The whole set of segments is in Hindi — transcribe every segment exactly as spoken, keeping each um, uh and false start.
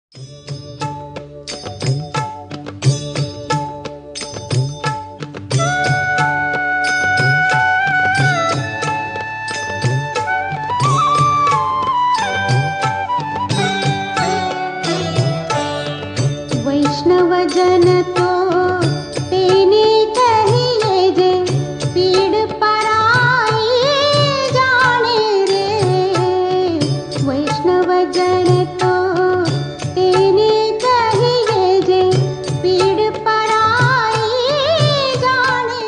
वैष्णव जन तो तेने कहिए जे पीड़ पराई जाने रे। वैष्णव जन तो तेने कहिए जे पीड़ पराई जाने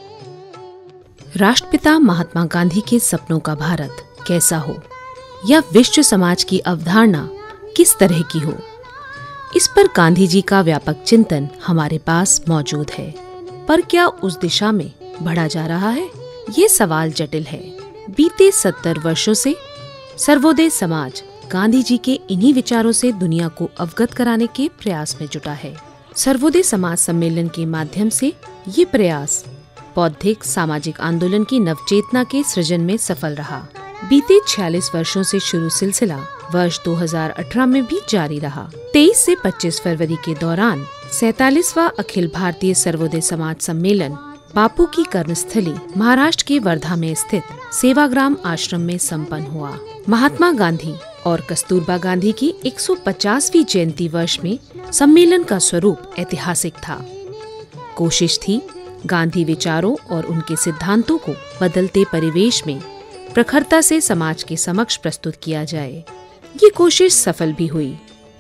रे। राष्ट्रपिता महात्मा गांधी के सपनों का भारत कैसा हो या विश्व समाज की अवधारणा किस तरह की हो, इस पर गांधी जी का व्यापक चिंतन हमारे पास मौजूद है। पर क्या उस दिशा में बढ़ा जा रहा है? ये सवाल जटिल है। बीते सत्तर वर्षों से सर्वोदय समाज गांधी जी के इन्हीं विचारों से दुनिया को अवगत कराने के प्रयास में जुटा है। सर्वोदय समाज सम्मेलन के माध्यम से ये प्रयास बौद्धिक सामाजिक आंदोलन की नवचेतना के सृजन में सफल रहा। बीते छियालीस वर्षों से शुरू सिलसिला वर्ष दो हज़ार अठारह में भी जारी रहा। तेईस से पच्चीस फरवरी के दौरान सैतालीसवां अखिल भारतीय सर्वोदय समाज सम्मेलन बापू की कर्मस्थली महाराष्ट्र के वर्धा में स्थित सेवाग्राम आश्रम में संपन्न हुआ। महात्मा गांधी और कस्तूरबा गांधी की एक सौ पचासवीं जयंती वर्ष में सम्मेलन का स्वरूप ऐतिहासिक था। कोशिश थी गांधी विचारों और उनके सिद्धांतों को बदलते परिवेश में प्रखरता से समाज के समक्ष प्रस्तुत किया जाए। ये कोशिश सफल भी हुई।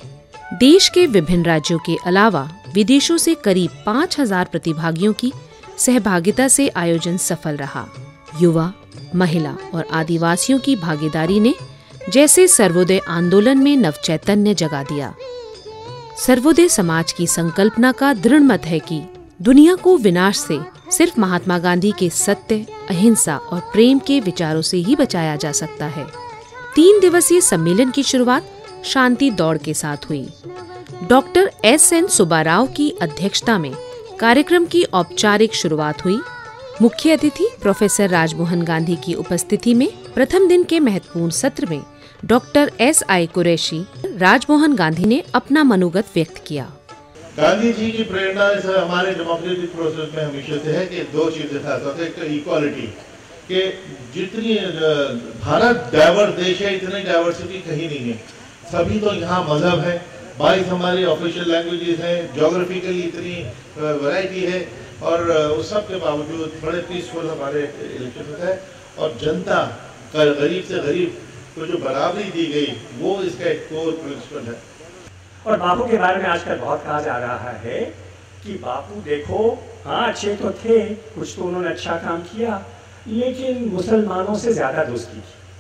देश के विभिन्न राज्यों के अलावा विदेशों से करीब पाँच हजार प्रतिभागियों की सहभागिता से आयोजन सफल रहा। युवा, महिला और आदिवासियों की भागीदारी ने जैसे सर्वोदय आंदोलन में नवचैतन्य जगा दिया। सर्वोदय समाज की संकल्पना का दृढ़ मत है कि दुनिया को विनाश से सिर्फ महात्मा गांधी के सत्य, अहिंसा और प्रेम के विचारों से ही बचाया जा सकता है। तीन दिवसीय सम्मेलन की शुरुआत शांति दौड़ के साथ हुई। डॉक्टर एस एन सुब्बाराव की अध्यक्षता में कार्यक्रम की औपचारिक शुरुआत हुई। मुख्य अतिथि प्रोफेसर राजमोहन गांधी की उपस्थिति में प्रथम दिन के महत्वपूर्ण सत्र में doctor S I Qureshi Rajmohan Gandhi ने अपना मनोगत व्यक्त किया। गांधी जी की प्रेरणा हमारे डेमोक्रेटिक प्रोसेस में हमेशा से है कि दो चीजें था। सबसे एक तो इक्वालिटी, कि जितनी भारत डाइवर्स देश है, इतनी डाइवर्सिटी कहीं नहीं है। सभी तो यहाँ मजहब है, बाईस हमारी ऑफिशियल लैंग्वेजेस हैं, ज्योग्राफिकली इतनी वैरायटी है और उस सब के बावजूद बड़े पीसफुल हमारे इलेक्शन होता है। और जनता का गरीब से गरीब को जो बराबरी दी गई वो इसका एक कोर प्रिंसिपल है। और बापू के बारे में आजकल बहुत कहा जा रहा है कि बापू देखो, हाँ अच्छे तो थे, कुछ तो उन्होंने अच्छा काम किया, लेकिन मुसलमानों से ज्यादा दोस्ती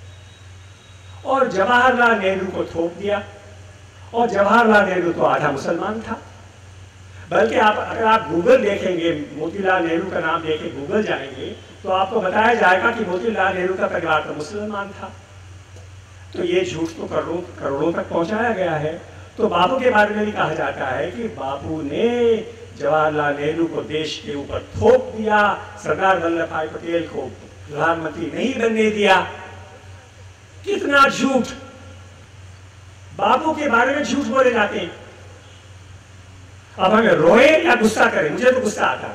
की और जवाहरलाल नेहरू को थोप दिया। और जवाहरलाल नेहरू तो आधा मुसलमान था। बल्कि आप अगर आप गूगल देखेंगे, मोतीलाल नेहरू का नाम देके गूगल जाएंगे तो आपको बताया जाएगा कि मोतीलाल नेहरू का परिवार तो मुसलमान था। तो ये झूठ तो करोड़ों करोड़ों तक पहुंचाया गया है। तो बापू के बारे में भी कहा जाता है कि बापू ने जवाहरलाल नेहरू को देश के ऊपर थोप दिया, सरदार वल्लभ भाई पटेल को प्रधानमंत्री नहीं बनने दिया। कितना झूठ बापू के बारे में झूठ बोले जाते हैं। अब हमें रोए या गुस्सा करें, मुझे तो गुस्सा आता।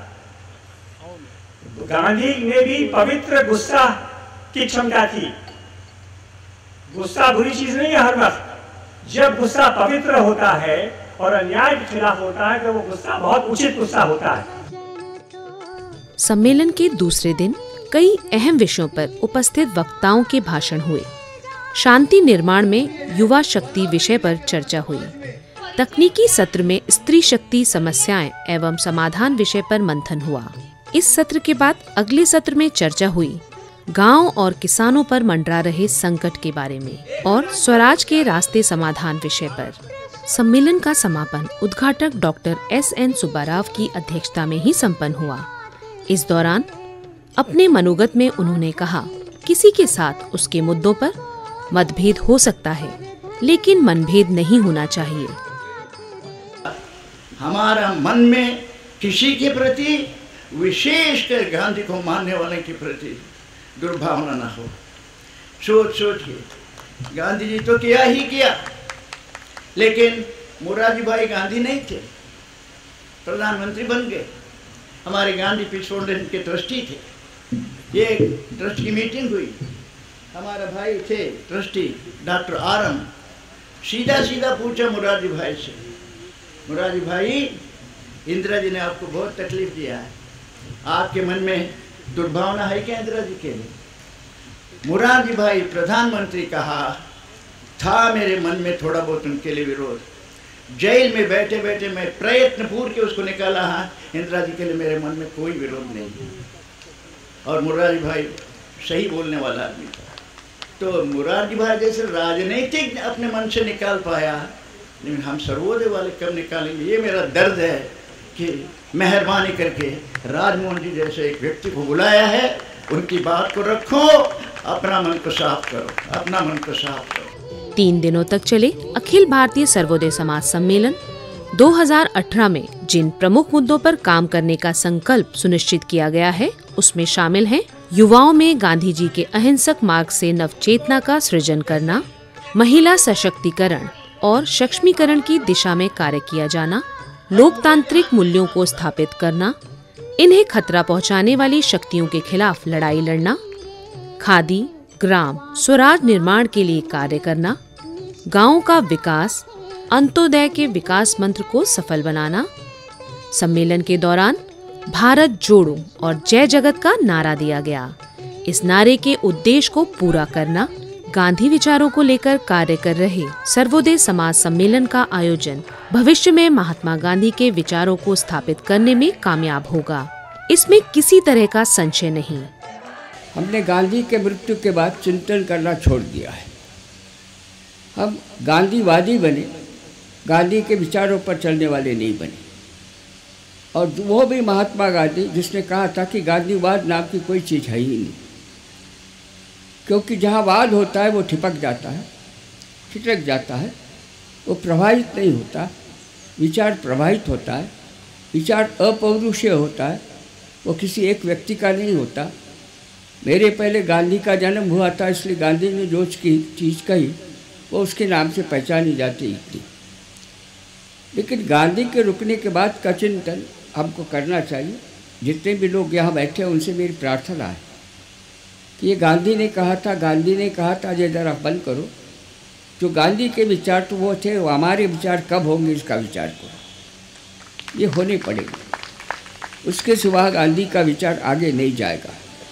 गांधी ने भी पवित्र गुस्सा की क्षमता थी। गुस्सा बुरी चीज नहीं है। हर वक्त जब गुस्सा पवित्र होता है और अन्याय के खिलाफ होता है तो वो गुस्सा बहुत उचित गुस्सा होता है। सम्मेलन के दूसरे दिन कई अहम विषयों पर उपस्थित वक्ताओं के भाषण हुए। शांति निर्माण में युवा शक्ति विषय पर चर्चा हुई। तकनीकी सत्र में स्त्री शक्ति समस्याएं एवं समाधान विषय पर मंथन हुआ। इस सत्र के बाद अगले सत्र में चर्चा हुई गांव और किसानों पर मंडरा रहे संकट के बारे में और स्वराज के रास्ते समाधान विषय पर। सम्मेलन का समापन उद्घाटक डॉक्टर एस एन सुब्बाराव की अध्यक्षता में ही संपन्न हुआ। इस दौरान अपने मनोगत में उन्होंने कहा, किसी के साथ उसके मुद्दों पर मतभेद हो सकता है, लेकिन मनभेद नहीं होना चाहिए। हमारा मन में किसी के प्रति, विशेषकर गांधी को मानने वाले के प्रति दुर्भावना ना हो। सोच सोच के गांधी जी तो क्या ही किया, लेकिन मोरारजी भाई गांधी नहीं थे, प्रधानमंत्री बन गए। हमारे गांधी पीस फाउंडेशन के ट्रस्टी थे। ये ट्रस्ट की मीटिंग हुई, हमारा भाई थे ट्रस्टी डॉक्टर आरम, सीधा सीधा पूछा मोरारजी भाई से, मोरारजी भाई इंदिरा जी ने आपको बहुत तकलीफ दिया है, आपके मन में दुर्भावना है क्या इंदिरा जी के लिए? मोरारजी भाई प्रधानमंत्री कहा था मेरे मन में थोड़ा बहुत उनके लिए विरोध, जेल में बैठे बैठे मैं प्रयत्न पूर्व के उसको निकाला। हाँ, इंदिरा जी के लिए मेरे मन में कोई विरोध नहीं। और मोरारजी भाई सही बोलने वाला आदमी था। तो मोरारजी भाई जैसे राजनीतिक अपने मन से निकाल पाया, लेकिन हम सर्वोदय वाले कब निकालेंगे? ये मेरा दर्द है कि मेहरबानी करके राजमोहन जी जैसे एक व्यक्ति को बुलाया है, उनकी बात को रखो, अपना मन को साफ करो, अपना मन को साफ करो। तीन दिनों तक चले अखिल भारतीय सर्वोदय समाज सम्मेलन दो हज़ार अठारह में जिन प्रमुख मुद्दों पर काम करने का संकल्प सुनिश्चित किया गया है, उसमें शामिल हैं युवाओं में गांधी जी के अहिंसक मार्ग से नवचेतना का सृजन करना, महिला सशक्तिकरण और सक्षमीकरण की दिशा में कार्य किया जाना, लोकतांत्रिक मूल्यों को स्थापित करना, इन्हें खतरा पहुंचाने वाली शक्तियों के खिलाफ लड़ाई लड़ना, खादी, ग्राम स्वराज निर्माण के लिए कार्य करना, गांवों का विकास, अंत्योदय के विकास मंत्र को सफल बनाना। सम्मेलन के दौरान भारत जोड़ो और जय जगत का नारा दिया गया। इस नारे के उद्देश्य को पूरा करना, गांधी विचारों को लेकर कार्य कर रहे सर्वोदय समाज सम्मेलन का आयोजन भविष्य में महात्मा गांधी के विचारों को स्थापित करने में कामयाब होगा, इसमें किसी तरह का संशय नहीं। हमने गांधी के मृत्यु के बाद चिंतन करना छोड़ दिया है। हम गांधीवादी बने, गांधी के विचारों पर चलने वाले नहीं बने। और वो भी महात्मा गांधी जिसने कहा था कि गांधीवाद नाम की कोई चीज़ है ही नहीं, क्योंकि जहाँ वाद होता है वो ठिपक जाता है, ठिठक जाता है, वो प्रभावित नहीं होता, विचार प्रभावित होता है, विचार अपौरुषीय होता है, वो किसी एक व्यक्ति का नहीं होता। मेरे पहले गांधी का जन्म हुआ था, इसलिए गांधी ने जो चीज़ कही वो उसके नाम से पहचानी जाती थी। लेकिन गांधी के रुकने के बाद का चिंतन हमको करना चाहिए। जितने भी लोग यहाँ बैठे हैं उनसे मेरी प्रार्थना है कि ये गांधी ने कहा था, गांधी ने कहा था, ये ज़रा बंद करो। जो गांधी के विचार तो वो थे, वो हमारे विचार कब होंगे इसका विचार करो, ये होने पड़ेगा। उसके सिवा गांधी का विचार आगे नहीं जाएगा।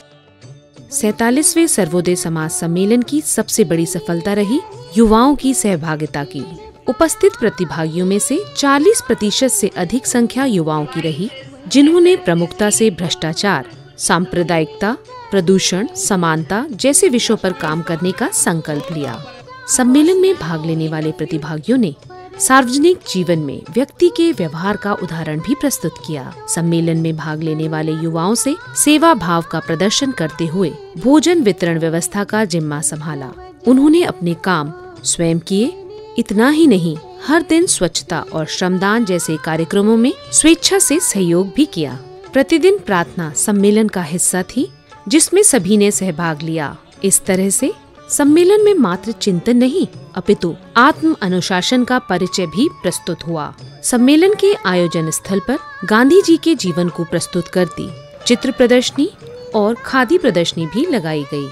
सैतालीसवें सर्वोदय समाज सम्मेलन की सबसे बड़ी सफलता रही युवाओं की सहभागिता की। उपस्थित प्रतिभागियों में से चालीस प्रतिशत से अधिक संख्या युवाओं की रही, जिन्होंने प्रमुखता से भ्रष्टाचार, सांप्रदायिकता, प्रदूषण, समानता जैसे विषयों पर काम करने का संकल्प लिया। सम्मेलन में भाग लेने वाले प्रतिभागियों ने सार्वजनिक जीवन में व्यक्ति के व्यवहार का उदाहरण भी प्रस्तुत किया। सम्मेलन में भाग लेने वाले युवाओं से सेवा भाव का प्रदर्शन करते हुए भोजन वितरण व्यवस्था का जिम्मा संभाला। उन्होंने अपने काम स्वयं किए। इतना ही नहीं, हर दिन स्वच्छता और श्रमदान जैसे कार्यक्रमों में स्वेच्छा से सहयोग भी किया। प्रतिदिन प्रार्थना सम्मेलन का हिस्सा थी, जिसमें सभी ने सहभाग लिया। इस तरह से सम्मेलन में मात्र चिंतन नहीं, अपितु आत्म अनुशासन का परिचय भी प्रस्तुत हुआ। सम्मेलन के आयोजन स्थल पर गांधी जी के जीवन को प्रस्तुत करती चित्र प्रदर्शनी और खादी प्रदर्शनी भी लगाई गई।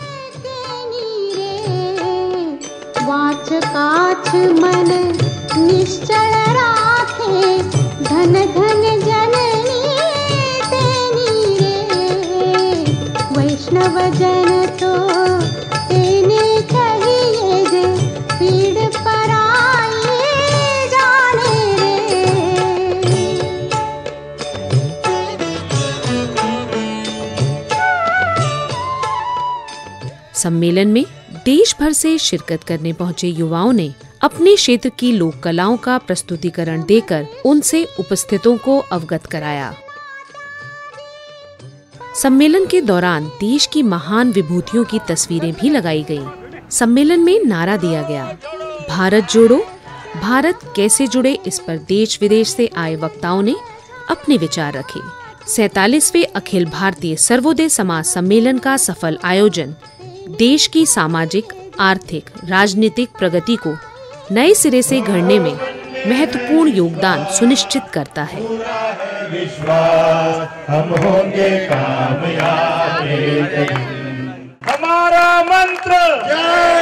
वाच काछ मन निश्चल राखे, धन धन जननी तेनी रे। वैष्णव जन तो तेने कहिए जे, पीड़ पराई जाने रे। सम्मेलन में देश भर से शिरकत करने पहुंचे युवाओं ने अपने क्षेत्र की लोक कलाओं का प्रस्तुतिकरण देकर उनसे उपस्थितों को अवगत कराया। सम्मेलन के दौरान देश की महान विभूतियों की तस्वीरें भी लगाई गईं। सम्मेलन में नारा दिया गया, भारत जोड़ो। भारत कैसे जुड़े, इस पर देश विदेश से आए वक्ताओं ने अपने विचार रखे। सैतालीसवें अखिल भारतीय सर्वोदय समाज सम्मेलन का सफल आयोजन देश की सामाजिक, आर्थिक, राजनीतिक प्रगति को नए सिरे से गढ़ने में महत्वपूर्ण योगदान सुनिश्चित करता है। विश्वास हम होंगे कामयाब। हमारा मंत्र जय